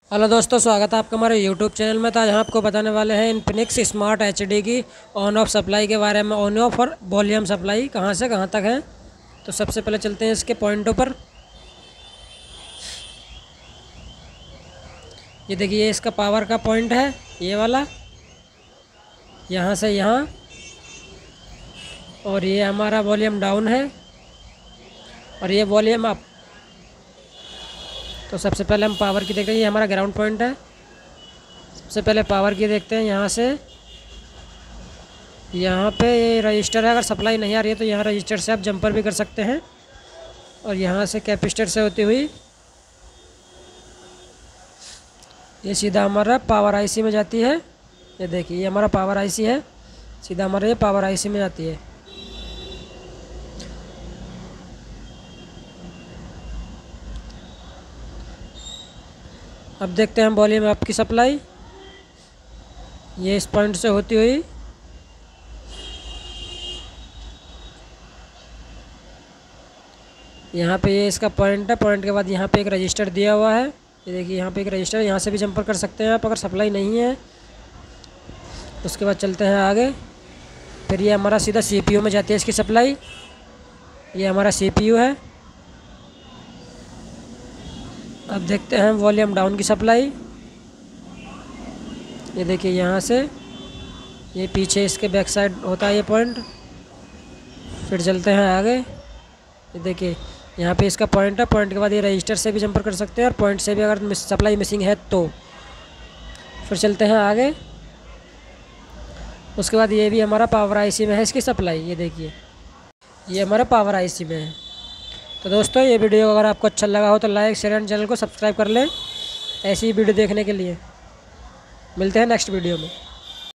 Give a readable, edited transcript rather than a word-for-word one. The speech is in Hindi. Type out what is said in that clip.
हेलो दोस्तों, स्वागत है आपका हमारे यूट्यूब चैनल में। तो आज हम आपको बताने वाले हैं इन्फिनिक्स स्मार्ट एचडी की ऑन ऑफ सप्लाई के बारे में। ऑन ऑफ और वॉल्यूम सप्लाई कहाँ से कहाँ तक है। तो सबसे पहले चलते हैं इसके पॉइंटों पर। ये देखिए, इसका पावर का पॉइंट है ये वाला, यहाँ से यहाँ, और ये हमारा वॉल्यूम डाउन है और ये वॉल्यूम अप। तो सबसे पहले हम पावर की देखते हैं। ये हमारा ग्राउंड पॉइंट है। सबसे पहले पावर की देखते हैं। यहाँ से यहाँ पे ये रजिस्टर है। अगर सप्लाई नहीं आ रही है तो यहाँ रजिस्टर से आप जंपर भी कर सकते हैं। और यहाँ से कैपेसिटर से होती हुई ये सीधा हमारा पावर आईसी में जाती है। ये देखिए, ये हमारा पावर आईसी है, सीधा हमारा ये पावर आईसी में जाती है। अब देखते हैं हम वॉल्यूम अप की सप्लाई। ये इस पॉइंट से होती हुई यहाँ पे, ये इसका पॉइंट है। पॉइंट के बाद यहाँ पे एक रजिस्टर दिया हुआ है। ये देखिए, यहाँ पे एक रजिस्टर, यहाँ से भी जंपर कर सकते हैं आप अगर सप्लाई नहीं है। उसके बाद चलते हैं आगे। फिर ये हमारा सीधा सीपीयू में जाती है इसकी सप्लाई। ये हमारा सीपीयू है। अब देखते हैं वॉल्यूम डाउन की सप्लाई। ये देखिए, यहाँ से ये पीछे इसके बैक साइड होता है ये पॉइंट। फिर चलते हैं आगे। ये देखिए, यहाँ पे इसका पॉइंट है। पॉइंट के बाद ये रजिस्टर से भी जंपर कर सकते हैं और पॉइंट से भी अगर सप्लाई मिसिंग है तो। फिर चलते हैं आगे। उसके बाद ये भी हमारा पावर आईसी में है इसकी सप्लाई। ये देखिए, ये हमारा पावर आईसी में है। तो दोस्तों, ये वीडियो अगर आपको अच्छा लगा हो तो लाइक, शेयर एंड चैनल को सब्सक्राइब कर लें ऐसी वीडियो देखने के लिए। मिलते हैं नेक्स्ट वीडियो में।